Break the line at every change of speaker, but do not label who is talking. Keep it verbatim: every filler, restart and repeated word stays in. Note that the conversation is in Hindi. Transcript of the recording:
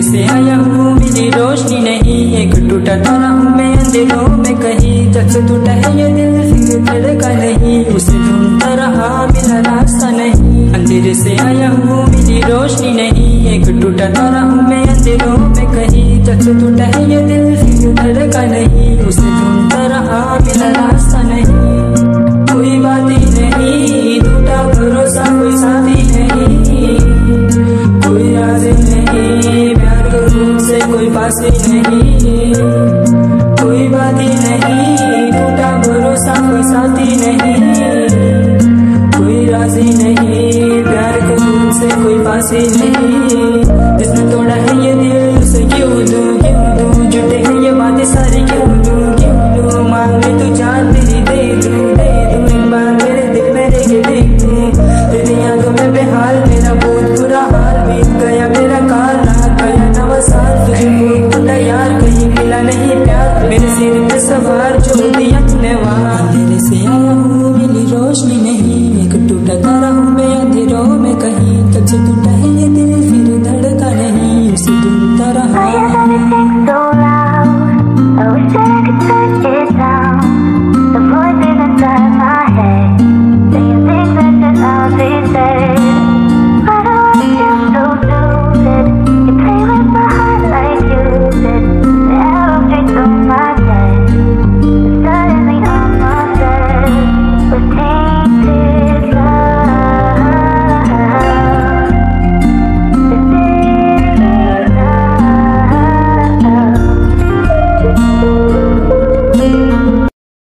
से आया हूँ मेरी रोशनी नहीं, एक टूटा तारा हूँ मैं अंधेरों में कहीं। जब से टूटा है ये दिल फिर धड़का नहीं, उसे ढूंढता रहा मिला रास्ता नहीं। अंधेरे से आया हूँ मेरी रोशनी नहीं, एक टूटा तारा हूँ मैं अंधेरों में कहीं। जब से टूटा है ये दिल फिर धड़का नहीं, उसे ढूंढता रहा मिला रास्ता नहीं। कोई बात ही नहीं, टूटा भरोसा कोई साथी नहीं, कोई राज नहीं, प्यार करूं से कोई पास नहीं। कोई बात ही नहीं, टूटा भरोसा कोई साथी नहीं, कोई राजी नहीं, प्यार करूं से कोई पास नहीं।